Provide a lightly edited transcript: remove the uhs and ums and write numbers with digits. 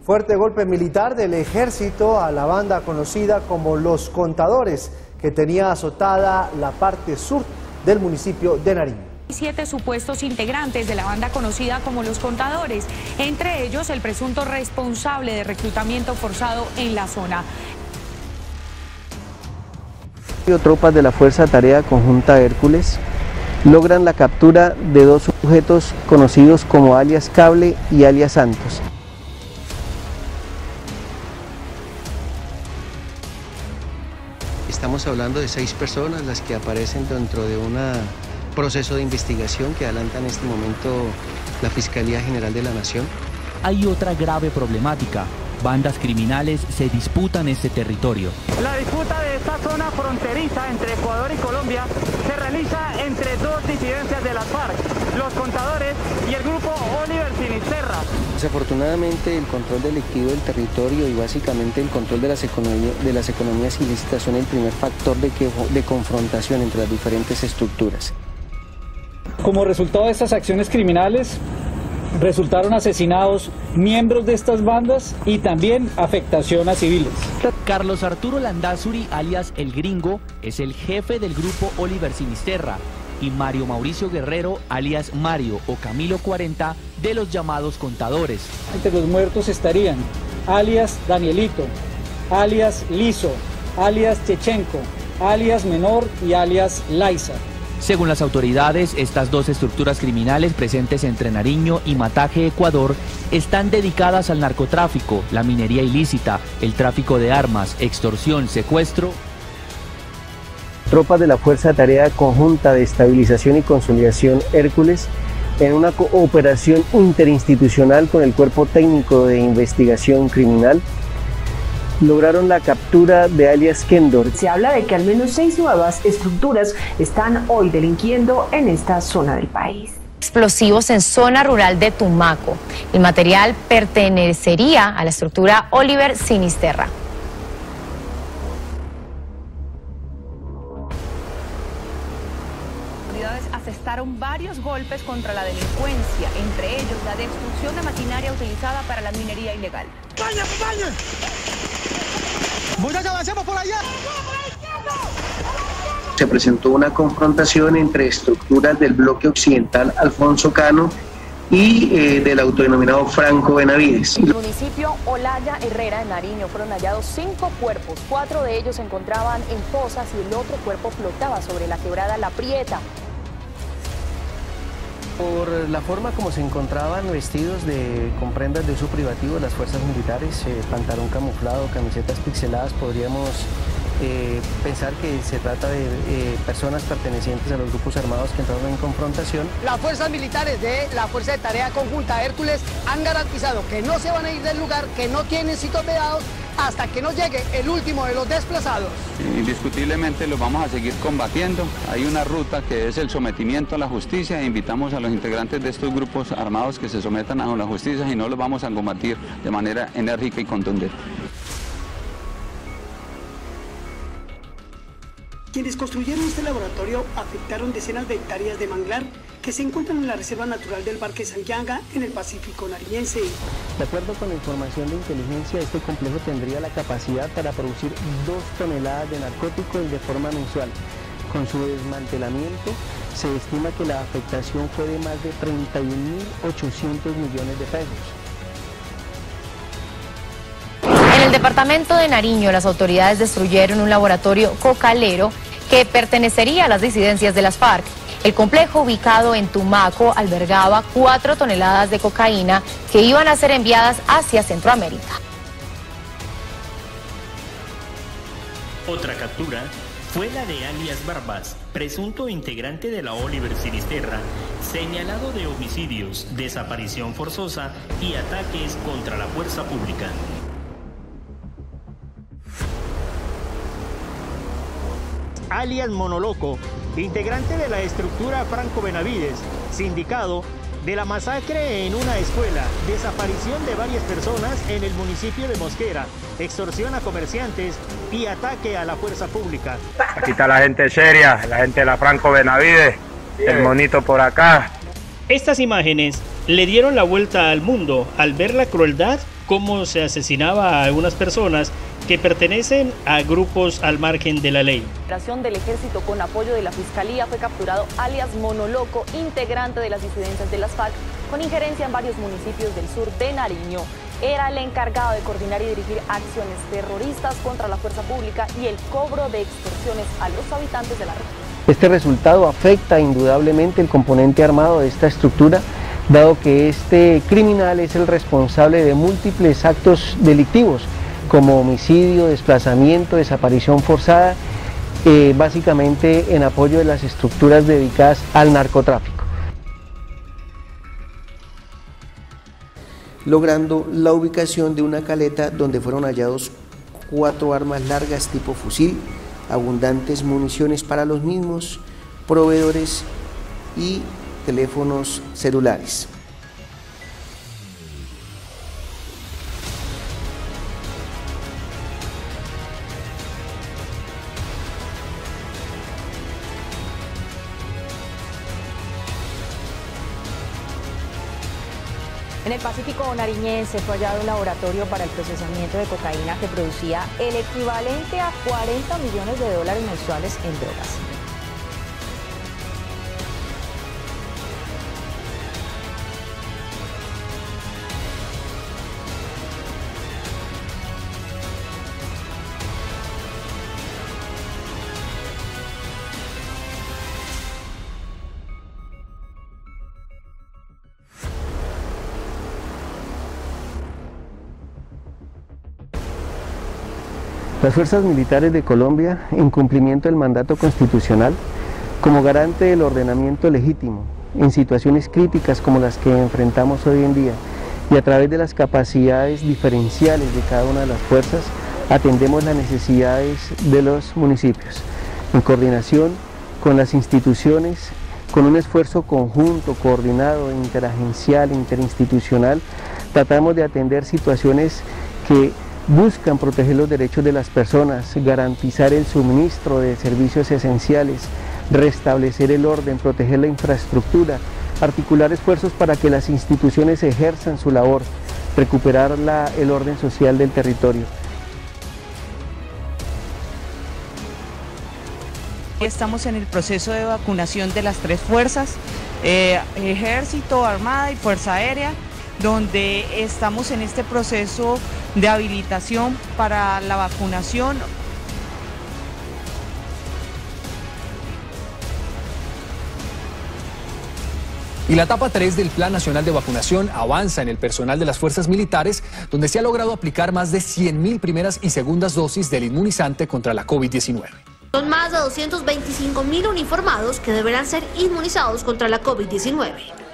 Fuerte golpe militar del ejército a la banda conocida como Los Contadores, que tenía azotada la parte sur del municipio de Nariño. 7 supuestos integrantes de la banda conocida como Los Contadores, entre ellos el presunto responsable de reclutamiento forzado en la zona. Tropas de la Fuerza Tarea Conjunta Hércules logran la captura de 2 sujetos conocidos como alias Cable y alias Santos. Estamos hablando de 6 personas las que aparecen dentro de un proceso de investigación que adelanta en este momento la Fiscalía General de la Nación. Hay otra grave problemática. Bandas criminales se disputan este territorio. La disputa de esta zona fronteriza entre Ecuador y Colombia se realiza entre 2 disidencias de las FARC, Los Contadores y el grupo Oliver Sinisterra. Desafortunadamente el control delictivo del territorio y básicamente el control de las economías ilícitas son el primer factor de confrontación entre las diferentes estructuras. Como resultado de estas acciones criminales, resultaron asesinados miembros de estas bandas y también afectación a civiles. Carlos Arturo Landazuri, alias El Gringo, es el jefe del grupo Oliver Sinisterra, y Mario Mauricio Guerrero, alias Mario o Camilo 40, de los llamados Contadores. Entre los muertos estarían alias Danielito, alias Lizo, alias Chechenko, alias Menor y alias Laiza. Según las autoridades, estas 2 estructuras criminales presentes entre Nariño y Mataje, Ecuador, están dedicadas al narcotráfico, la minería ilícita, el tráfico de armas, extorsión, secuestro. Tropas de la Fuerza Tarea Conjunta de Estabilización y Consolidación Hércules, en una cooperación interinstitucional con el Cuerpo Técnico de Investigación Criminal, lograron la captura de alias Kendor. Se habla de que al menos 6 nuevas estructuras están hoy delinquiendo en esta zona del país. Explosivos en zona rural de Tumaco. El material pertenecería a la estructura Oliver Sinisterra. Asestaron varios golpes contra la delincuencia, entre ellos la destrucción de maquinaria utilizada para la minería ilegal. ¡Caña, caña! ¡Muchachos, avancemos por allá! Se presentó una confrontación entre estructuras del bloque occidental Alfonso Cano y del autodenominado Franco Benavides. En el municipio Olaya Herrera, en Nariño, fueron hallados 5 cuerpos. 4 de ellos se encontraban en fosas y el otro cuerpo flotaba sobre la quebrada La Prieta. Por la forma como se encontraban vestidos con prendas de uso privativo las fuerzas militares, pantalón camuflado, camisetas pixeladas, podríamos pensar que se trata de personas pertenecientes a los grupos armados que entraron en confrontación. Las fuerzas militares de la Fuerza de Tarea Conjunta Hércules han garantizado que no se van a ir del lugar, que no tienen sitios vedados hasta que no llegue el último de los desplazados. Indiscutiblemente los vamos a seguir combatiendo. Hay una ruta que es el sometimiento a la justicia e invitamos a los integrantes de estos grupos armados que se sometan a la justicia y no los vamos a combatir de manera enérgica y contundente. Quienes construyeron este laboratorio afectaron decenas de hectáreas de manglar que se encuentran en la Reserva Natural del Parque Santiaga, en el Pacífico nariñense. De acuerdo con la información de inteligencia, este complejo tendría la capacidad para producir 2 toneladas de narcótico de forma mensual. Con su desmantelamiento, se estima que la afectación fue de más de 31.800 millones de pesos. En el departamento de Nariño, las autoridades destruyeron un laboratorio cocalero que pertenecería a las disidencias de las FARC. El complejo, ubicado en Tumaco, albergaba 4 toneladas de cocaína que iban a ser enviadas hacia Centroamérica. Otra captura fue la de alias Barbas, presunto integrante de la Oliver Sinisterra, señalado de homicidios, desaparición forzosa y ataques contra la fuerza pública. Alias Monoloco, integrante de la estructura Franco Benavides, sindicado de la masacre en una escuela, desaparición de varias personas en el municipio de Mosquera, extorsión a comerciantes y ataque a la fuerza pública. Aquí está la gente seria, la gente de la Franco Benavides, el monito por acá. Estas imágenes le dieron la vuelta al mundo al ver la crueldad cómo se asesinaba a algunas personas que pertenecen a grupos al margen de la ley. La operación del ejército con apoyo de la Fiscalía fue capturado alias Monoloco, integrante de las disidencias de las FARC, con injerencia en varios municipios del sur de Nariño. Era el encargado de coordinar y dirigir acciones terroristas contra la fuerza pública y el cobro de extorsiones a los habitantes de la región. Este resultado afecta indudablemente el componente armado de esta estructura, dado que este criminal es el responsable de múltiples actos delictivos, como homicidio, desplazamiento, desaparición forzada, básicamente en apoyo de las estructuras dedicadas al narcotráfico. Logrando la ubicación de una caleta donde fueron hallados 4 armas largas tipo fusil, abundantes municiones para los mismos, proveedores y teléfonos celulares. En el Pacífico nariñense fue hallado un laboratorio para el procesamiento de cocaína que producía el equivalente a 40 millones de dólares mensuales en drogas. Las fuerzas militares de Colombia, en cumplimiento del mandato constitucional, como garante del ordenamiento legítimo, en situaciones críticas como las que enfrentamos hoy en día, y a través de las capacidades diferenciales de cada una de las fuerzas, atendemos las necesidades de los municipios, en coordinación con las instituciones, con un esfuerzo conjunto, coordinado, interagencial, interinstitucional, tratamos de atender situaciones que buscan proteger los derechos de las personas, garantizar el suministro de servicios esenciales, restablecer el orden, proteger la infraestructura, articular esfuerzos para que las instituciones ejerzan su labor, recuperar el orden social del territorio. Estamos en el proceso de vacunación de las 3 fuerzas, Ejército, Armada y Fuerza Aérea, donde estamos en este proceso de habilitación para la vacunación. Y la etapa 3 del Plan Nacional de Vacunación avanza en el personal de las fuerzas militares, donde se ha logrado aplicar más de 100.000 primeras y segundas dosis del inmunizante contra la COVID-19. Son más de 225.000 uniformados que deberán ser inmunizados contra la COVID-19.